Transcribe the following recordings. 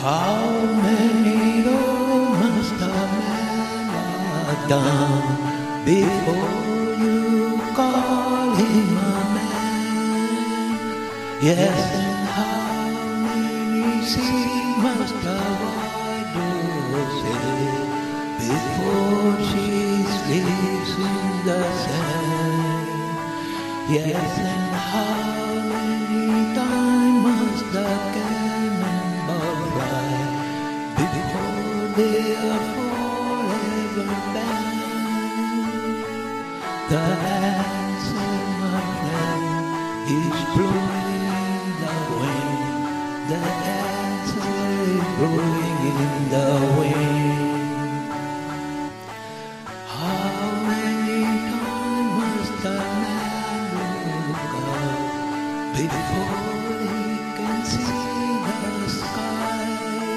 How many must a man have done before you call him a man? Yes, and how many seas must a widow sail before she sleeps in the sand? Yes, and how many times must the cannonball fly before they are forever banned? The answer, my friend, is blowing in the wind. The answer is blowing in the wind. How many times must a man look up before he can see the sky?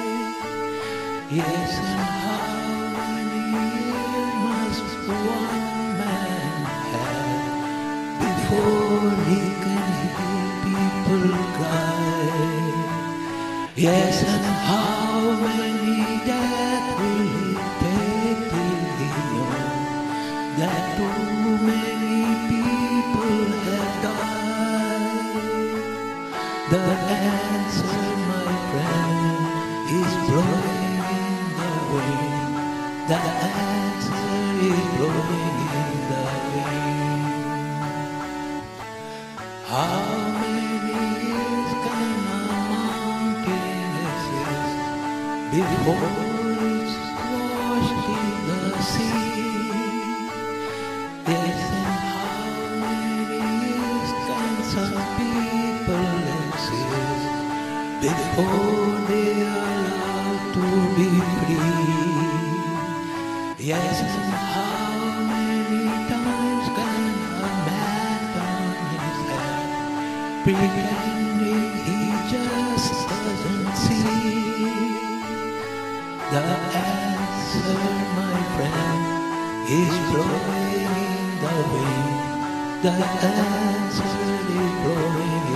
Yes, and how many years must one man have before he can hear people cry? Yes, and how many deaths will he take till he knows that too many people have died? The answer, my friend, is blowing in the wind. The answer is blowing in the wind. How many years can a mountain exist before it's washed in the sea? Yes, and how many years can some people exist before they are allowed to be free? Yes, and how many times can a man turn his head, pretending he just doesn't see? The answer, my friend, is blowing in the wind. The answer is blowing